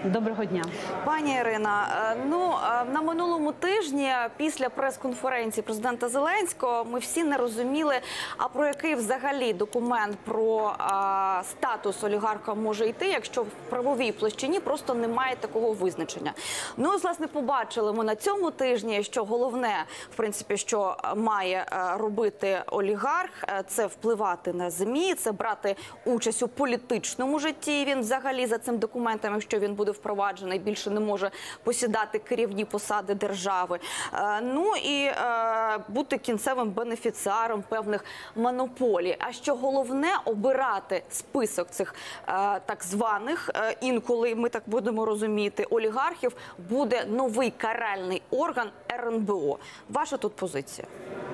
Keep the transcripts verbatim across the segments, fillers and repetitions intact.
Доброго дня. Пані Ірина, ну, на минулому тижні після прес-конференції президента Зеленського ми всі не розуміли, а про який взагалі документ про а, статус олігарха може йти, якщо в правовій площині просто немає такого визначення. Ну, ось, власне, побачили ми на цьому тижні, що головне, в принципі, що має робити олігарх, це впливати на ЗМІ, це брати участь у політичному житті. Він взагалі за цим документом, якщо він буде впроваджений, більше не може посідати керівні посади держави. Ну і бути кінцевим бенефіціаром певних монополій. А що головне – обирати список цих так званих, інколи ми так будемо розуміти, олігархів, буде новий каральний орган ер ен бе о. Ваша тут позиція?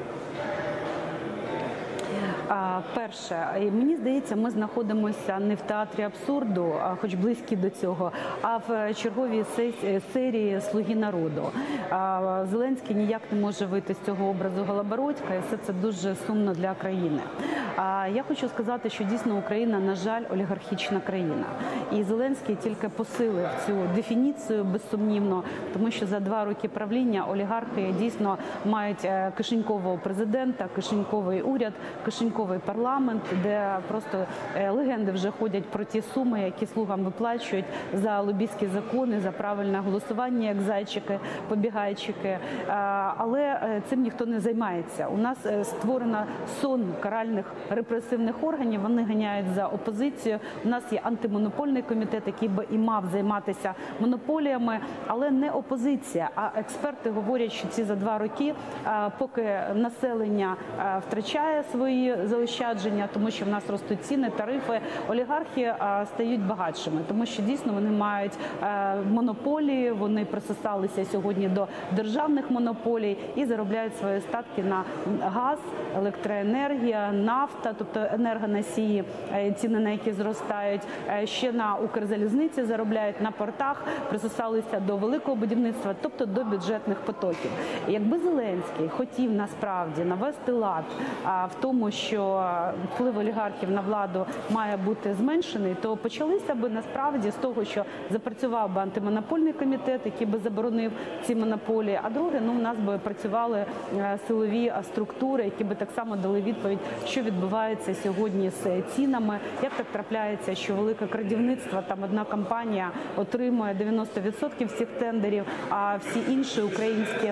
Перше, мені здається, ми знаходимося не в театрі абсурду, хоч близькі до цього, а в черговій серії «Слуги народу». Зеленський ніяк не може вийти з цього образу Голобородька, і все це дуже сумно для країни. Я хочу сказати, що дійсно Україна, на жаль, олігархічна країна. І Зеленський тільки посилив цю дефініцію, безсумнівно, тому що за два роки правління олігархи дійсно мають кишенькового президента, кишеньковий уряд, кишеньковий парламент, де просто легенди вже ходять про ті суми, які слугам виплачують за лобістські закони, за правильне голосування, як зайчики, побігайчики. Але цим ніхто не займається. У нас створено сон каральних репресивних органів, вони ганяють за опозицію. У нас є антимонопольний комітет, який би і мав займатися монополіями, але не опозиція. А експерти говорять, що ці за два роки, поки населення втрачає свої заощадження, тому що в нас ростуть ціни, тарифи, олігархи стають багатшими, тому що дійсно вони мають монополії, вони присосалися сьогодні до державних монополій і заробляють свої статки на газ, електроенергія, нафта, тобто енергоносії, ціни на які зростають, ще на Укрзалізниці заробляють, на портах, присосалися до великого будівництва, тобто до бюджетних потоків. І якби Зеленський хотів насправді навести лад в тому, що вплив олігархів на владу має бути зменшений, то почалися би насправді з того, що запрацював би антимонопольний комітет, який би заборонив ці монополії, а друге, ну, у нас би працювали силові структури, які би так само дали відповідь, що відбувається сьогодні з цінами, як так трапляється, що велике крадівництво, там одна компанія отримує дев'яносто відсотків всіх тендерів, а всі інші українські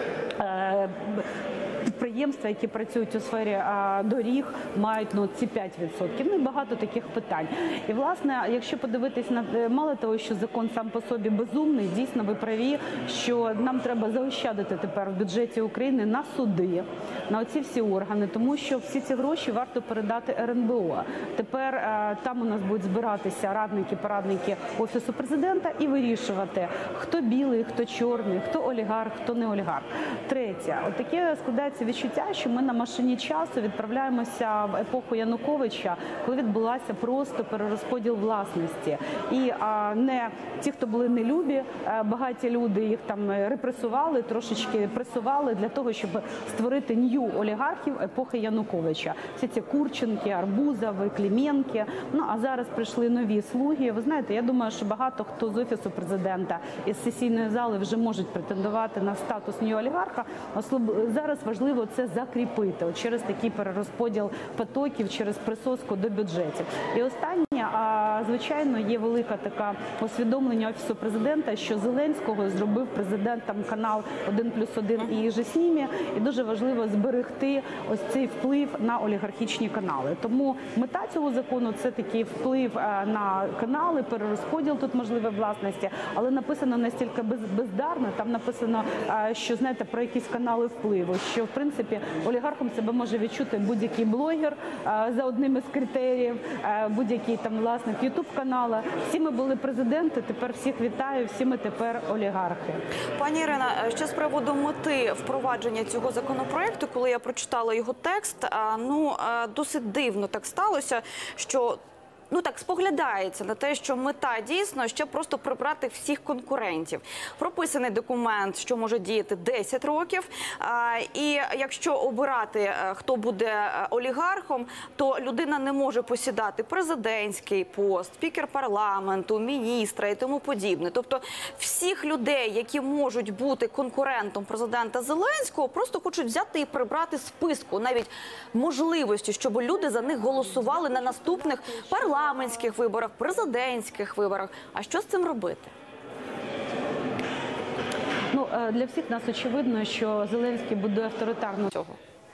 підприємства, які працюють у сфері а, доріг, мають ну, ці п'ять відсотків. Ну і багато таких питань. І, власне, якщо подивитись на мало того, що закон сам по собі безумний, дійсно ви праві, що нам треба заощадити тепер в бюджеті України на суди, на оці всі органи, тому що всі ці гроші варто передати ер ен бе о. Тепер а, там у нас будуть збиратися радники, порадники Офісу президента і вирішувати, хто білий, хто чорний, хто олігарх, хто не олігарх. Третє. От таке складається відчуття, що ми на машині часу відправляємося в епоху Януковича, коли відбулася просто перерозподіл власності. І а, не ті, хто були нелюбі, багаті люди, їх там репресували, трошечки пресували для того, щоб створити нью олігархів епохи Януковича. Всі ці Курченки, Арбузови, Клименки. Ну, а зараз прийшли нові слуги. Ви знаєте, я думаю, що багато хто з Офісу президента із сесійної зали вже можуть претендувати на статус нью олігарха. Зараз важливо це закріпити от через такий перерозподіл потоків, через присоску до бюджетів. І останнє, а, звичайно, є велика така усвідомлення Офісу президента, що Зеленського зробив президентом канал один плюс один і «Їжі з ними», і дуже важливо зберегти ось цей вплив на олігархічні канали. Тому мета цього закону – це такий вплив на канали, перерозподіл тут можливої власності, але написано настільки без, бездарно, там написано, що, знаєте, про якісь канали впливу, що, в принципі, олігархом себе може відчути будь-який блогер за одним із критеріїв, будь-який там власник ютуб-канала. Всі ми були президенти, тепер всіх вітаю, всі ми тепер олігархи. Пані Ірина, ще з приводу мети впровадження цього законопроекту, коли я прочитала його текст, ну, досить дивно так сталося, що ну так споглядається на те, що мета дійсно ще просто прибрати всіх конкурентів. Прописаний документ, що може діяти десять років. І якщо обирати, хто буде олігархом, то людина не може посідати президентський пост, спікер парламенту, міністра і тому подібне. Тобто всіх людей, які можуть бути конкурентом президента Зеленського, просто хочуть взяти і прибрати з списку, навіть можливості, щоб люди за них голосували на наступних парламентських виборах, президентських виборах. А що з цим робити? Ну, для всіх нас очевидно, що Зеленський будує авторитарну цього.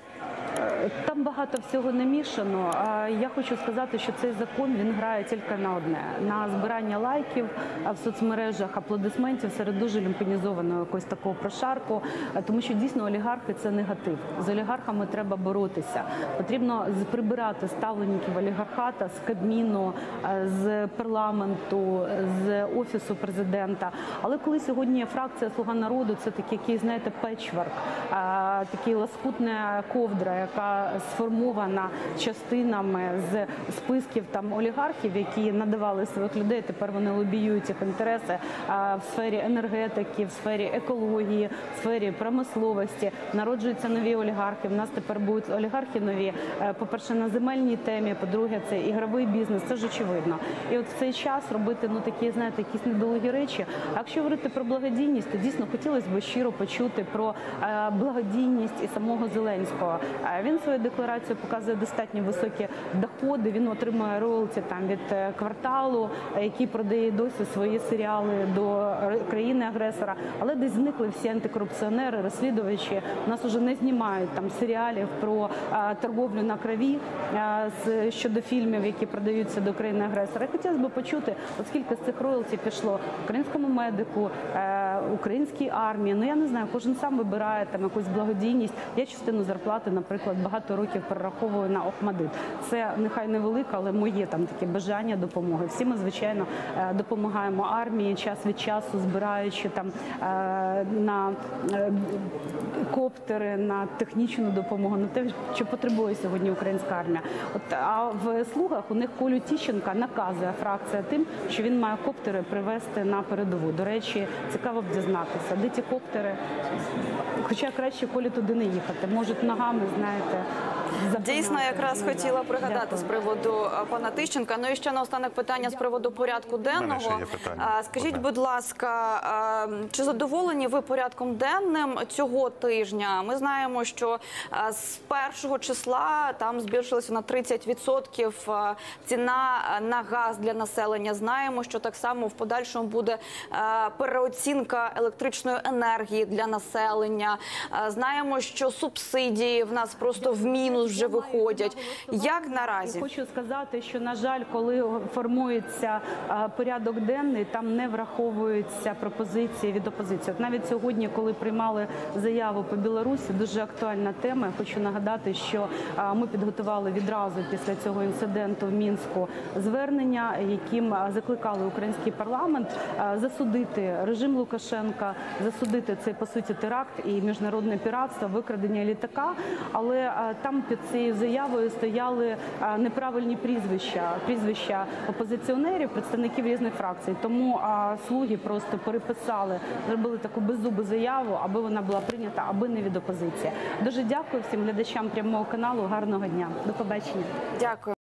Там багато всього намішано. Я хочу сказати, що цей закон, він грає тільки на одне. На збирання лайків в соцмережах, аплодисментів серед дуже люмпінізованого якогось такого прошарку. Тому що дійсно олігархи – це негатив. З олігархами треба боротися. Потрібно прибирати ставленників олігархата з Кабміну, з парламенту, з Офісу президента. Але коли сьогодні фракція «Слуга народу» – це такий, який, знаєте, печворк, такий лоскутна ковдра, яка сформована частинами з списків там олігархів, які надавали своїх людей, тепер вони лобіюють їх інтереси в сфері енергетики, в сфері екології, в сфері промисловості. Народжуються нові олігархи. У нас тепер будуть олігархи нові, по-перше, на земельній темі, по-друге, це ігровий бізнес, це ж очевидно. І от в цей час робити, ну, такі, знаєте, якісь недолугі речі. А якщо говорити про благодійність, то дійсно хотілося б щиро почути про благодійність і самого Зеленського. Він свою декларацію показує достатньо високі доходи, він отримує роялті там від «Кварталу», який продає досі свої серіали до країни-агресора. Але десь зникли всі антикорупціонери, розслідувачі. У нас вже не знімають там серіалів про а, торговлю на крові а, з, щодо фільмів, які продаються до країни-агресора. І хотілося б почути, оскільки з цих роялті пішло українському медику, е, українській армії. Ну, я не знаю, кожен сам вибирає там якусь благодійність. Я частину зарплати, наприклад, багато років перераховую на Охмадит. Це нехай невелика, але моє там таке бажання допомоги. Всі ми, звичайно, допомагаємо армії час від часу, збираючи там на коптери, на технічну допомогу, на те, що потребує сьогодні українська армія. От, а в «Слугах» у них Колю Тищенка наказує фракція тим, що він має коптери привезти на передову. До речі, цікаво б дізнатися, де ті коптери, хоча краще Колі туди не їхати, можуть ногами, знаєте, запинати. Дійсно, якраз назад. хотіла пригадати Дякую. з приводу пана Тищенка. Ну і ще наостанок питання з приводу порядку денного. Скажіть, будь ласка, чи задоволені ви порядком денним цього тижня? Ми знаємо, що з першого числа там збільшилася на тридцять відсотків ціна на газ для населення. Знаємо, що так само в подальшому буде переоцінка електричної енергії для населення. Знаємо, що субсидії в нас просто в мінус вже виходять. Як наразі? Я хочу сказати, що, на жаль, коли формується порядок денний, там не враховуються пропозиції від опозиції. От навіть сьогодні, коли приймали заяву по Білорусі, дуже актуальна тема. Я хочу нагадати, що ми підготували відразу після цього інциденту в Мінську звернення, яким закликали український парламент засудити режим Лукашенка, засудити цей, по суті, теракт і міжнародне піратство, викрадення літака. Але там під цією заявою стояли неправильні прізвища, прізвища опозиціонерів, представників різних фракцій. Тому а, «Слуги» просто переписали, зробили таку беззубу заяву, аби вона була прийнята, аби не від опозиції. Дуже дякую всім глядачам прямого каналу. Гарного дня. До побачення. Дякую.